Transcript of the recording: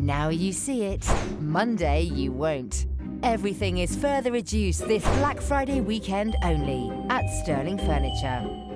Now you see it. Monday you won't. Everything is further reduced this Black Friday weekend only at Sterling Furniture.